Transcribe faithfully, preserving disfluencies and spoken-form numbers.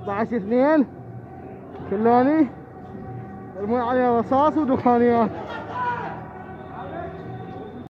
ستة عشر اثنين كلوني يرمون عليها رصاص ودخانيات.